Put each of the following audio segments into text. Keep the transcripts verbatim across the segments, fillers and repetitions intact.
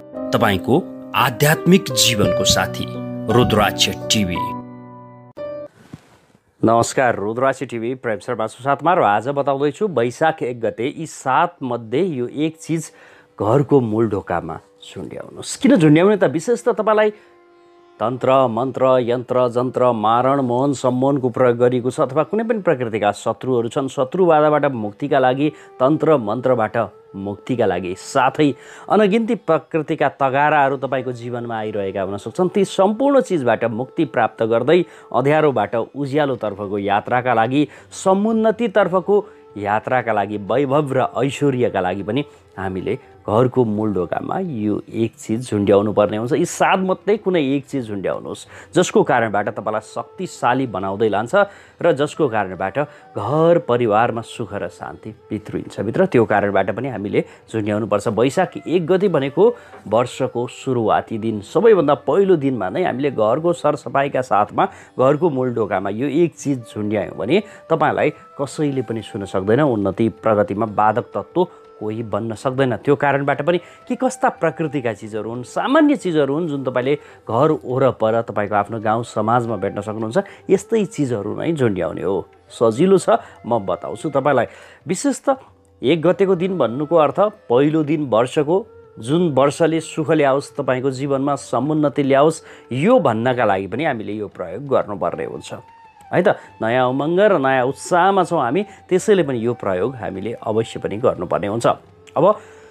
तपाईको आध्यात्मिक जीवनको साथी रुद्राक्ष टिभी। नमस्कार, रुद्राक्ष टिभी प्रेम शर्माको साथमा र आज बताउँदैछु वैशाख एक गते यी सात मध्ये यो एक चिज घरको मूल ढोकामा झुन्ड्याउनुहोस्। किन झुन्ड्याउने त? विशेष त तपाईँलाई तन्त्र मन्त्र यन्त्र जन्त्र मारण मोहन सम्मोहनको प्रयोग गरिएको छ अथवा कुनै पनि प्रकृतिका शत्रुहरू छन्, शत्रुबाधाबाट मुक्तिका लागि तन्त्र मन्त्रबाट मुक्तिका लागि, साथै अनगिन्ती प्रकृतिका तगाराहरू तपाईँको जीवनमा आइरहेका हुन सक्छन्। ती सम्पूर्ण चिजबाट मुक्ति प्राप्त गर्दै अँध्यारोबाट उज्यालोतर्फको यात्राका लागि, समुन्नतितर्फको यात्राका लागि, वैभव र ऐश्वर्यका लागि पनि हामीले घरको मूल ढोकामा यो एक चिज झुन्ड्याउनु पर्ने हुन्छ। यी सात मध्ये कुनै एक चिज झुन्ड्याउनुहोस् जसको कारणबाट तपाईँलाई शक्तिशाली बनाउँदै लान्छ र जसको कारणबाट घर परिवारमा सुख र शान्ति भित्रिन्छ भित्र। त्यो कारणबाट पनि हामीले झुन्ड्याउनुपर्छ। वैशाख एक गते भनेको वर्षको सुरुवाती दिन, सबैभन्दा पहिलो दिनमा नै हामीले घरको सरसफाइका साथमा घरको मूल ढोकामा यो एक चिज झुन्ड्यायौँ भने तपाईँलाई कसैले पनि छुन सक्दैन। उन्नति प्रगतिमा बाधक तत्त्व कोही बन्न सक्दैन। त्यो कारणबाट पनि के कस्ता प्रकृतिका चिजहरू हुन्, सामान्य चिजहरू हुन् जुन तपाईँले घर वरपर तपाईँको आफ्नो गाउँ समाजमा भेट्न सक्नुहुन्छ, यस्तै चिजहरू नै झुन्ड्याउने हो। सजिलो छ, म बताउँछु तपाईँलाई। विशेष त एक गतेको दिन भन्नुको अर्थ पहिलो दिन वर्षको, जुन वर्षले सुख ल्याओस्, तपाईँको जीवनमा समुन्नति ल्याओस्, यो भन्नका लागि पनि हामीले यो प्रयोग गर्नुपर्ने हुन्छ है त। नयाँ उमङ्ग र नयाँ उत्साहमा छौँ हामी, त्यसैले पनि यो प्रयोग हामीले अवश्य पनि गर्नुपर्ने हुन्छ। अब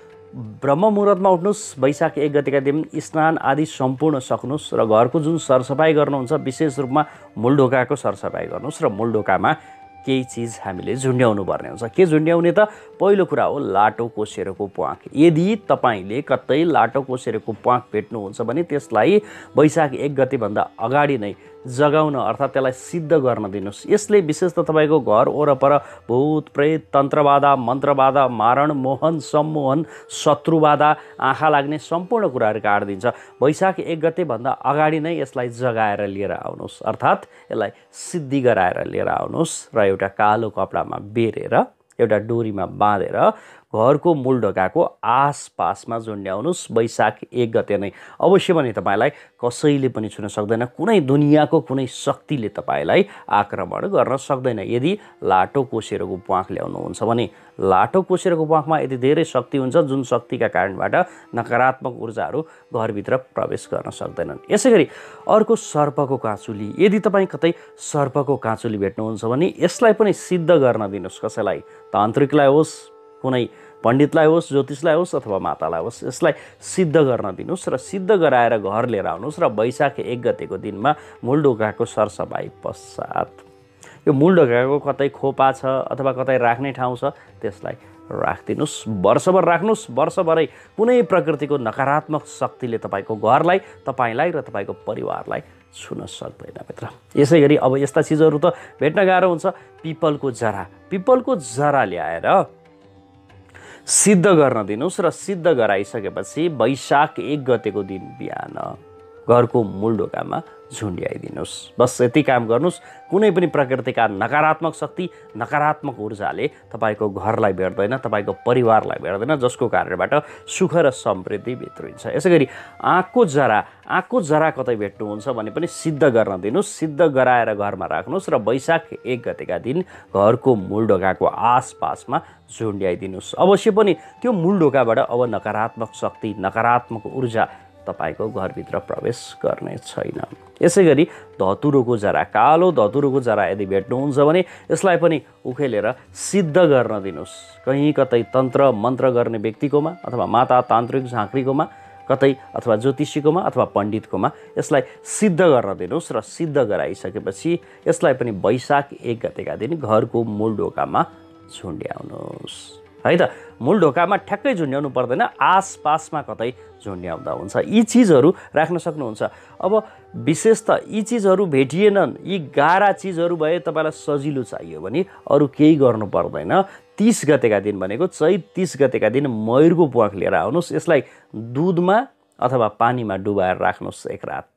ब्रह्म मुहुर्तमा उठ्नुहोस्, वैशाख एक गतेका दिन स्नान आदि सम्पूर्ण सक्नुहोस् र घरको जुन सरसफाइ गर्नुहुन्छ विशेष रूपमा मूल ढोकाको सरसफाइ गर्नुहोस् र मूल ढोकामा केही चिज हामीले झुन्ड्याउनु पर्ने हुन्छ। के झुन्ड्याउने त? पहिलो कुरा हो लाटो कोसेरोको प्वाँख। यदि तपाईँले कतै लाटो कोसेरोको प्वाँख भेट्नुहुन्छ भने त्यसलाई वैशाख एक गतेभन्दा अगाडि नै जगाउन अर्थात् त्यसलाई सिद्ध गर्न दिनुहोस्। यसले विशेष त तपाईँको घर वरपर भूत प्रेत तन्त्रबाधा मन्त्रबाधा मारण मोहन सम्मोहन शत्रुबाधा आँखा लाग्ने सम्पूर्ण कुराहरू काटिदिन्छ। वैशाख एक गतेभन्दा अगाडि नै यसलाई जगाएर लिएर आउनुहोस्, अर्थात् यसलाई सिद्धि गराएर लिएर आउनुहोस् र एउटा कालो कपडामा बेरेर एउटा डोरीमा बाँधेर घरको मूल ढोकाको आसपासमा झुन्ड्याउनुहोस् वैशाख एक गते नै। अवश्य पनि तपाईँलाई कसैले पनि छुन सक्दैन, कुनै दुनियाँको कुनै शक्तिले तपाईँलाई आक्रमण गर्न सक्दैन यदि लाटो कोसेरोको प्वाँख ल्याउनुहुन्छ भने। लाटो कोसेरोको प्वाँखमा यदि धेरै शक्ति हुन्छ जुन शक्तिका कारणबाट नकारात्मक ऊर्जाहरू घरभित्र प्रवेश गर्न सक्दैनन्। यसै गरी अर्को सर्पको काँचुली। यदि तपाईँ कतै सर्पको काँचुली भेट्नुहुन्छ भने यसलाई पनि सिद्ध गर्न दिनुहोस्। कसैलाई, तान्त्रिकलाई होस्, कुनै पण्डितलाई होस्, ज्योतिषलाई होस् अथवा मातालाई होस्, यसलाई सिद्ध गर्न दिनुहोस् र सिद्ध गराएर घर लिएर आउनुहोस् र वैशाख एक गतेको दिनमा मूल ढोकाको सरसफाइ पश्चात यो मूल ढोकाको कतै खोपा छ अथवा कतै राख्ने ठाउँ छ त्यसलाई राखिदिनुहोस्। वर्षभर राख्नुहोस्। वर्षभरै कुनै प्रकृतिको नकारात्मक शक्तिले तपाईँको घरलाई, तपाईँलाई र तपाईँको परिवारलाई छुन सक्दैन भित्र। यसै गरी अब यस्ता चिजहरू त भेट्न गाह्रो हुन्छ। पिपलको जरा। पिपलको जरा ल्याएर सिद्ध गर्न दिनुहोस् र सिद्ध गराइसकेपछि वैशाख एक गतेको दिन बिहान घरको मूल ढोकामा झुन्ड्याइदिनुहोस्। बस यति काम गर्नुहोस्। कुनै पनि प्रकृतिका नकारात्मक शक्ति नकारात्मक ऊर्जाले तपाईँको घरलाई भेट्दैन, तपाईँको परिवारलाई भेट्दैन, जसको कारणबाट सुख र समृद्धि भित्रिन्छ। यसै गरी आँकको जरा। आँकको जरा कतै भेट्नुहुन्छ भने पनि सिद्ध गर्न दिनुहोस्। सिद्ध गराएर घरमा राख्नुहोस् र वैशाख एक गतेका दिन घरको मूल ढोकाको आसपासमा झुन्ड्याइदिनुहोस्। अवश्य पनि त्यो मूल ढोकाबाट अब नकारात्मक शक्ति नकारात्मक ऊर्जा तपाईँको घरभित्र प्रवेश गर्ने छैन। यसै गरी धतुरोको जरा। कालो धतुरोको जरा यदि भेट्नुहुन्छ भने यसलाई पनि उखेलेर सिद्ध गर्न दिनुहोस्। कहीँ कतै तन्त्र मन्त्र गर्ने व्यक्तिकोमा अथवा माता तान्त्रिक झाँक्रीकोमा कतै अथवा ज्योतिषीकोमा अथवा पण्डितकोमा यसलाई सिद्ध गर्न दिनुहोस् र सिद्ध गराइसकेपछि यसलाई पनि वैशाख एक गतेका दिन घरको मूल ढोकामा झुन्ड्याउनुहोस् है त। मूल ढोकामा ठ्याक्कै झुन्ड्याउनु पर्दैन, आसपासमा कतै झुन्ड्याउँदा हुन्छ। यी चिजहरू राख्न सक्नुहुन्छ। अब विशेष त यी चिजहरू भेटिएनन्, यी गाह्रा चिजहरू भए तपाईँलाई सजिलो चाहियो भने अरू केही गर्नु पर्दैन। तीस गतेका दिन भनेको चैत तीस गतेका दिन मयुरको प्वाँख लिएर आउनुहोस्। यसलाई दुधमा अथवा पानीमा डुबाएर राख्नुहोस् एक रात।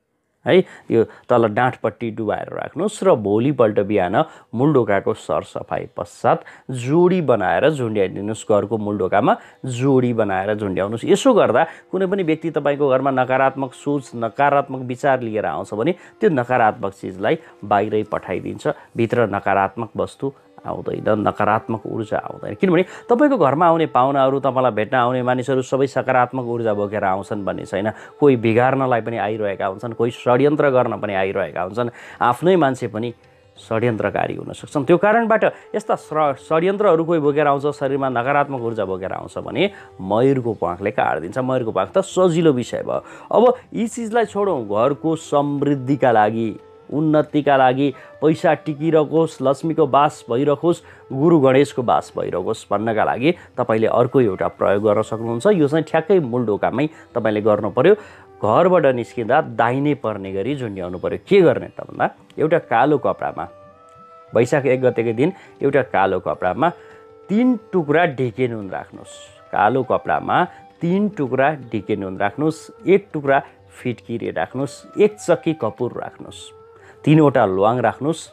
है। यो तल डाँठपट्टि डुबाएर राख्नुहोस् र भोलिपल्ट बिहान मूलढोकाको सरसफाइ पश्चात जोडी बनाएर झुन्ड्याइदिनुहोस्। घरको मूलढोकामा जोडी बनाएर झुन्ड्याउनुहोस्। यसो गर्दा कुनै पनि व्यक्ति तपाईँको घरमा नकारात्मक सोच नकारात्मक विचार लिएर आउँछ भने त्यो नकारात्मक चिजलाई बाहिरै पठाइदिन्छ। भित्र नकारात्मक वस्तु आउँदैन, नकारात्मक ऊर्जा आउँदैन। किनभने तपाईँको घरमा आउने पाहुनाहरू, तपाईँलाई भेट्न आउने मानिसहरू सबै सकारात्मक ऊर्जा बोकेर आउँछन् भन्ने छैन। कोही बिगार्नलाई पनि आइरहेका हुन्छन्, कोही षड्यन्त्र गर्न पनि आइरहेका हुन्छन्। आफ्नै मान्छे पनि षड्यन्त्रकारी हुन सक्छन्। त्यो कारणबाट यस्ता षड्यन्त्रहरू कोही बोकेर आउँछ, शरीरमा नकारात्मक ऊर्जा बोकेर आउँछ भने मयूरको प्वाँखले काटिदिन्छ। मयूरको प्वाँख त सजिलो विषय भयो। अब यी चिजलाई छोडौँ, घरको समृद्धिका लागि, उन्नतिका लागि, पैसा टिकिरहोस्, लक्ष्मीको बास भइरहोस्, गुरु गणेशको बास भइरहोस् भन्नका लागि तपाईँले अर्को एउटा प्रयोग गर्न सक्नुहुन्छ। यो चाहिँ ठ्याक्कै मूलढोकामै तपाईँले गर्नु पर्यो। घरबाट निस्किँदा दाहिने पर्ने गरी झुन्ड्याउनु पर्यो। के गर्ने त भन्दा एउटा कालो कपडामा, वैशाख एक गतेको दिन एउटा कालो कपडामा तीन टुक्रा ढिके नुन राख्नुहोस्। कालो कपडामा तीन टुक्रा ढिके नुन राख्नुहोस्, एक टुक्रा फिटकिरी राख्नुहोस्, एक चक्की कपुर राख्नुहोस्, तीनवटा ल्वाङ राख्नुहोस्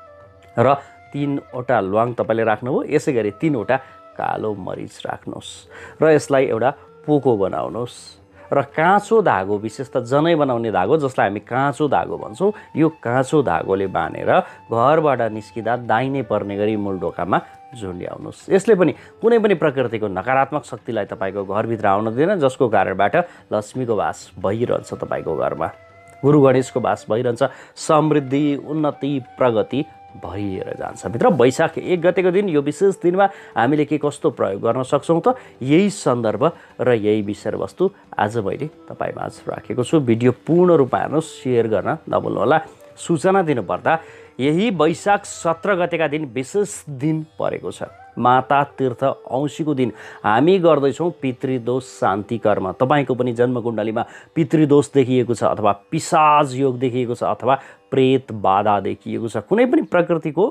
र तीनवटा ल्वाङ तपाईँले राख्नुभयो। यसै गरी तीनवटा कालो मरिच राख्नुहोस् र यसलाई एउटा पोको बनाउनुहोस् र काँचो धागो, विशेष त जनै बनाउने धागो जसलाई हामी काँचो धागो भन्छौँ, यो काँचो धागोले बाँधेर घरबाट निस्किँदा दाहिने पर्ने गरी मूलढोकामा झुन्ड्याउनुहोस्। यसले पनि कुनै पनि प्रकृतिको नकारात्मक शक्तिलाई तपाईँको घरभित्र आउन दिँदैन, जसको कारणबाट लक्ष्मीको वास भइरहन्छ तपाईँको घरमा, गुरु गणेशको वास भइरहन्छ, समृद्धि, उन्नति, प्रगति भइएर जान्छ भित्र। वैशाख एक गतेको दिन यो विशेष दिनमा हामीले के कस्तो प्रयोग गर्न सक्छौँ त यही सन्दर्भ र यही विषयवस्तु आज मैले तपाईँमाझ राखेको छु। भिडियो पूर्ण रूपमा हेर्नुहोस्, सेयर गर्न नभुल्नुहोला। सूचना दिनुपर्दा यही वैशाख सत्र गतेका दिन विशेष दिन परेको छ, माता तीर्थ औँसीको दिन। हामी गर्दैछौँ पितृदोष शान्ति कर्म। तपाईँको पनि जन्मकुण्डलीमा पितृदोष देखिएको छ अथवा पिशाच योग देखिएको छ अथवा प्रेत बाधा देखिएको छ, कुनै पनि प्रकृतिको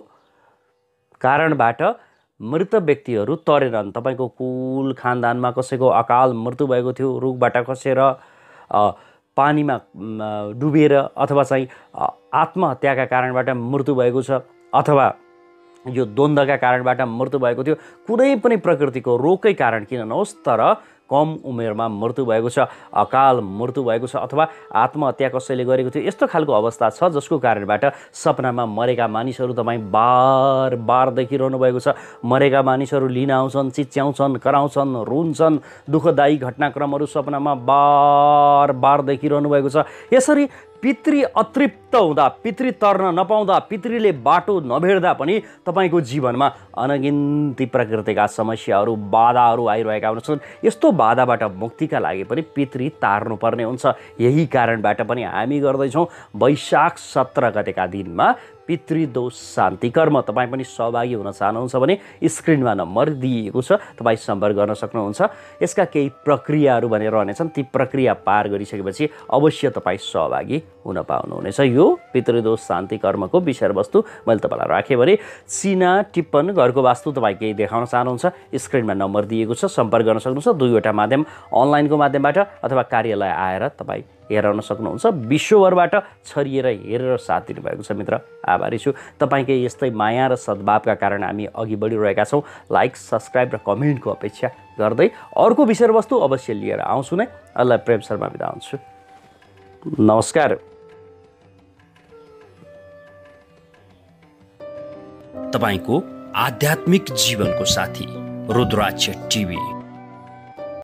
कारणबाट मृत व्यक्तिहरू तरेरन्, तपाईँको कुल खानदानमा कसैको अकाल मृत्यु भएको थियो, रुखबाट खसेर, पानीमा डुबेर, अथवा चाहिँ आत्महत्याका कारणबाट मृत्यु भएको छ, अथवा यो द्वन्द्वका कारणबाट मृत्यु भएको थियो। कुनै पनि प्रकृतिको रोगकै कारण किन नहोस्, तर कम उमेरमा मृत्यु भएको छ, अकाल मृत्यु भएको छ, अथवा आत्महत्या कसैले गरेको थियो, यस्तो खालको अवस्था छ जसको कारणबाट सपनामा मरेका मानिसहरू तपाईँ बार बार देखिरहनु भएको छ। मरेका मानिसहरू लिन आउँछन्, चिच्याउँछन्, कराउँछन्, रुन्छन्, दुःखदायी घटनाक्रमहरू सपनामा बार बार देखिरहनु भएको छ। यसरी पितृ अतृप्त हुँदा, पितृ तर्न नपाउँदा, पितृले बाटो नभेट्दा पनि तपाईँको जीवनमा अनगिन्ती प्रकृतिका समस्याहरू, बाधाहरू आइरहेका हुन्छन्। यस्तो बाधाबाट मुक्तिका लागि पनि पितृ तार्नुपर्ने हुन्छ। यही कारणबाट पनि हामी गर्दैछौँ वैशाख सत्र गतेका दिनमा पितृदोष शान्ति कर्म। तपाईँ पनि सहभागी हुन चाहनुहुन्छ भने स्क्रिनमा नम्बर दिइएको छ, तपाईँ सम्पर्क गर्न सक्नुहुन्छ। यसका केही प्रक्रियाहरू भने रहनेछन्, ती प्रक्रिया पार गरिसकेपछि अवश्य तपाईँ सहभागी हुन पाउनुहुनेछ। यो पितृदोष शान्ति कर्मको विषयवस्तु मैले तपाईँलाई राखेँ भने चिना टिप्पण घरको वास्तु तपाईँ केही देखाउन चाहनुहुन्छ, स्क्रिनमा नम्बर दिएको छ, सम्पर्क गर्न सक्नुहुन्छ। दुईवटा माध्यम, अनलाइनको माध्यमबाट अथवा कार्यालय आएर तपाईँ हेराउन सक्नुहुन्छ। विश्वभरबाट छरिएर हेरेर साथ दिनुभएको छ मित्र, आभारी छु। तपाईँकै यस्तै माया र सद्भावका कारण हामी अघि बढिरहेका छौँ। लाइक, सब्सक्राइब र कमेन्टको अपेक्षा गर्दै अर्को विषयवस्तु अवश्य लिएर आउँछु नै। अल्लाह प्रेम शर्मा बिदा हुन्छु। नमस्कार। तपाईँको आध्यात्मिक जीवनको साथी रुद्राक्ष टिभी।